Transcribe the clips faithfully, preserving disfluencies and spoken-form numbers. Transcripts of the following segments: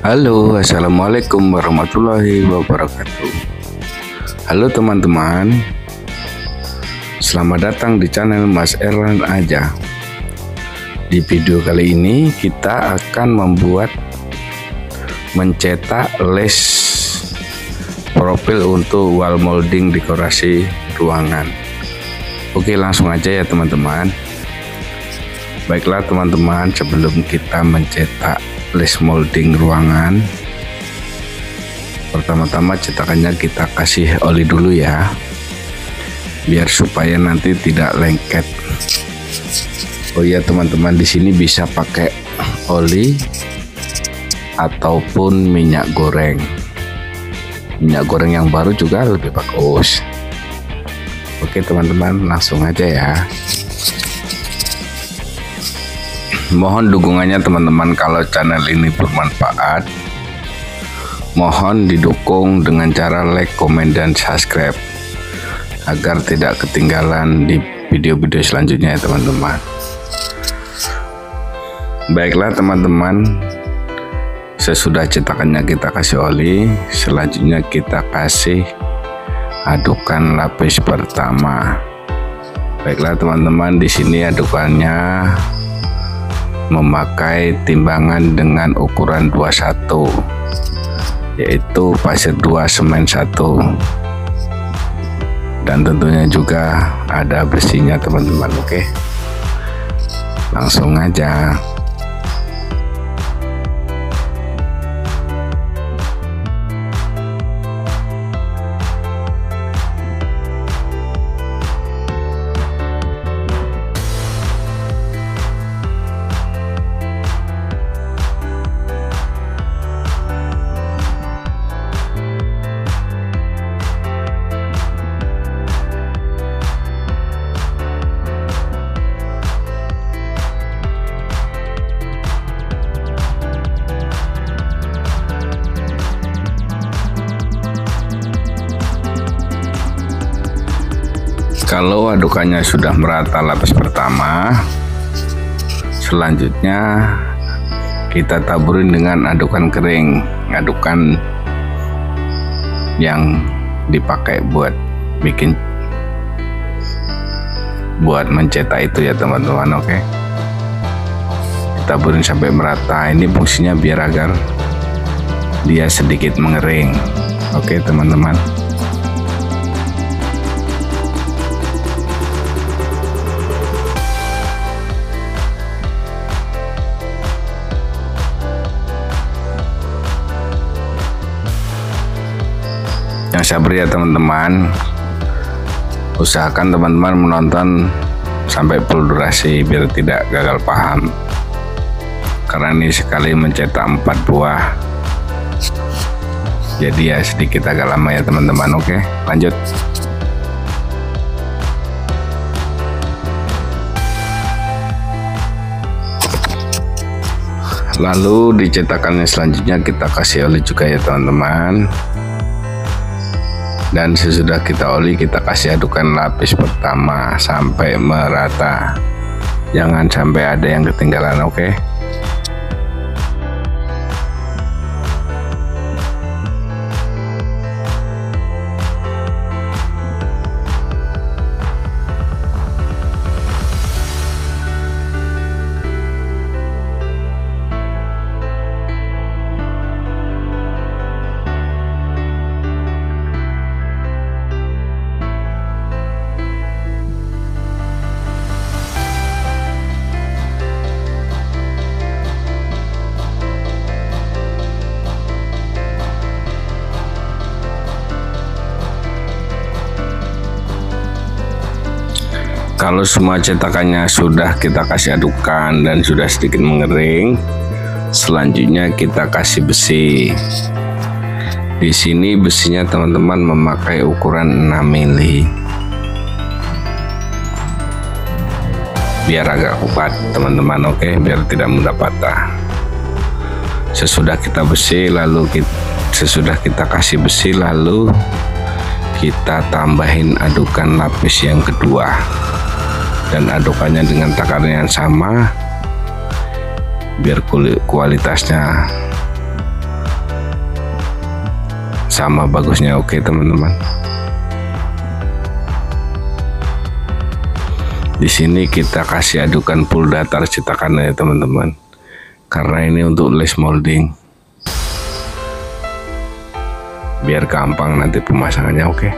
Halo, assalamualaikum warahmatullahi wabarakatuh. Halo teman-teman, selamat datang di channel Mas Erlan Aja. Di video kali ini kita akan membuat mencetak les profil untuk wall molding dekorasi ruangan. Oke, langsung aja ya teman-teman. Baiklah teman-teman, sebelum kita mencetak les molding ruangan, pertama-tama cetakannya kita kasih oli dulu ya, biar supaya nanti tidak lengket. Oh iya teman-teman, di sini bisa pakai oli ataupun minyak goreng. Minyak goreng yang baru juga lebih bagus. Oke teman-teman, langsung aja ya. Mohon dukungannya teman-teman, kalau channel ini bermanfaat mohon didukung dengan cara like, komen, dan subscribe agar tidak ketinggalan di video-video selanjutnya ya teman-teman. Baiklah teman-teman, sesudah cetakannya kita kasih oli, selanjutnya kita kasih adukan lapis pertama. Baiklah teman-teman, di sini adukannya memakai timbangan dengan ukuran dua puluh satu, yaitu pasir dua, semen satu, dan tentunya juga ada besinya teman-teman. Oke, langsung aja. Kalau adukannya sudah merata lapis pertama, selanjutnya kita taburin dengan adukan kering, adukan yang dipakai buat bikin buat mencetak itu ya teman-teman. Oke, taburin sampai merata. Ini fungsinya biar agar dia sedikit mengering. Oke teman-teman. Yang sabar ya teman-teman, usahakan teman-teman menonton sampai full durasi biar tidak gagal paham, karena ini sekali mencetak empat buah, jadi ya sedikit agak lama ya teman-teman. Oke, lanjut. Lalu di cetakannya selanjutnya kita kasih oli juga ya teman-teman. Dan sesudah kita oli, kita kasih adukan lapis pertama sampai merata, jangan sampai ada yang ketinggalan. Oke, kalau semua cetakannya sudah kita kasih adukan dan sudah sedikit mengering, selanjutnya kita kasih besi. Di sini besinya teman-teman memakai ukuran enam mili, biar agak kuat teman-teman. Oke, biar tidak mudah patah. Sesudah kita besi, lalu kita, sesudah kita kasih besi, lalu kita tambahin adukan lapis yang kedua. Dan adukannya dengan takaran yang sama biar kualitasnya sama bagusnya. Oke teman-teman, di sini kita kasih adukan full datar cetakannya ya teman-teman, karena ini untuk lace molding biar gampang nanti pemasangannya. Oke,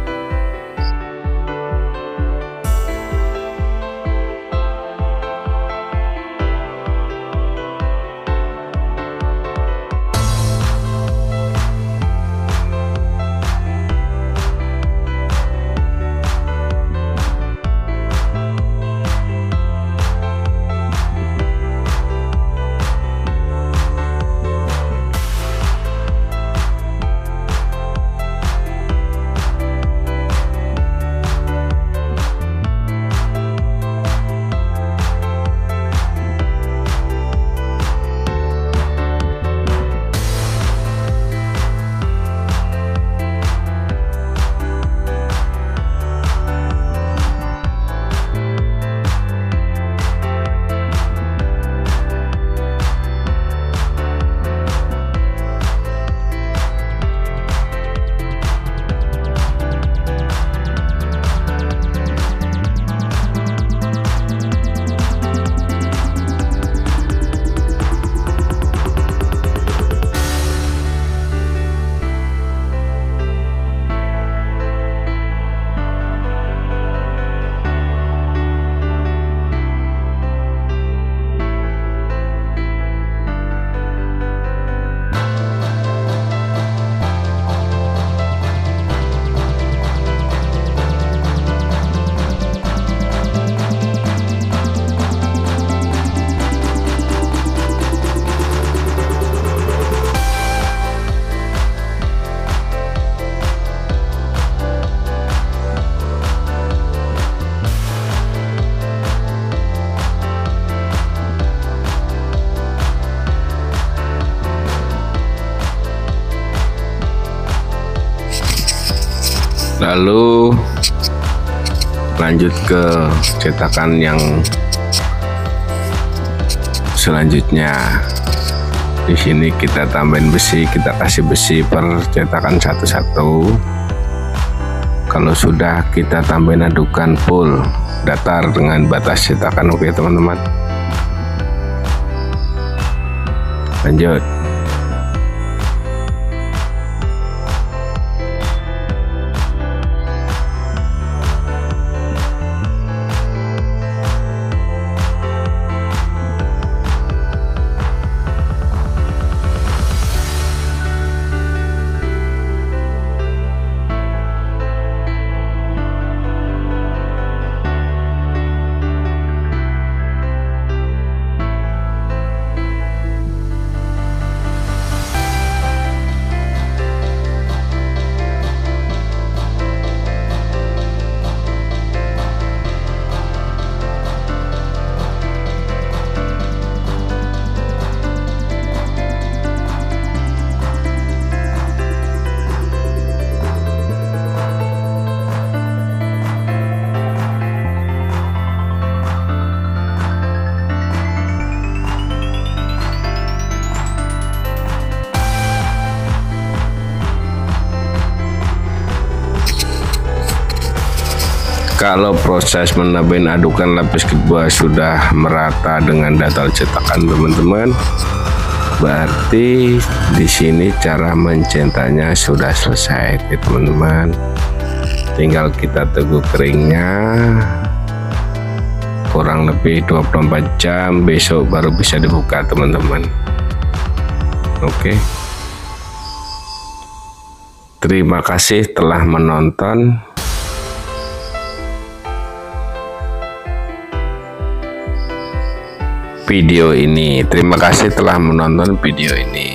lalu lanjut ke cetakan yang selanjutnya. Di sini kita tambahin besi, kita kasih besi per cetakan satu-satu. Kalau sudah, kita tambahin adukan full datar dengan batas cetakan. Oke teman-teman, lanjut. Kalau proses menambahin adukan lapis kedua sudah merata dengan datar cetakan teman-teman, berarti di sini cara mencetaknya sudah selesai ya teman-teman. Tinggal kita tunggu keringnya kurang lebih dua puluh empat jam, besok baru bisa dibuka teman-teman. Oke, terima kasih telah menonton. Video ini, terima kasih telah menonton video ini.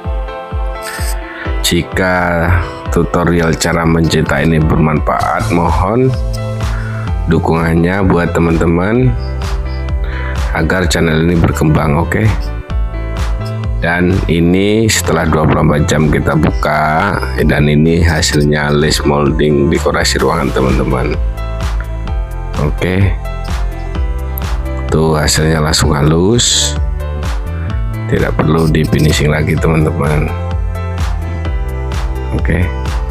Jika tutorial cara mencetak ini bermanfaat, mohon dukungannya buat teman-teman agar channel ini berkembang. Oke, dan ini setelah dua puluh empat jam kita buka, dan ini hasilnya lace molding dekorasi ruangan teman-teman. Oke, tuh hasilnya langsung halus, tidak perlu di finishing lagi teman-teman. Oke.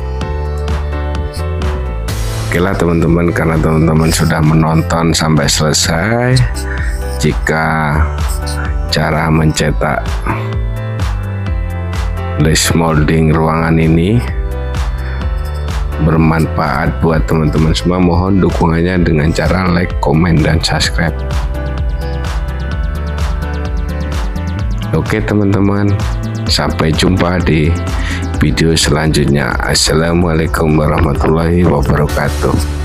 Oke lah teman-teman, karena teman-teman sudah menonton sampai selesai, jika cara mencetak lace molding ruangan ini bermanfaat buat teman-teman semua, mohon dukungannya dengan cara like, komen, dan subscribe. Oke teman-teman, sampai jumpa di video selanjutnya. Assalamualaikum warahmatullahi wabarakatuh.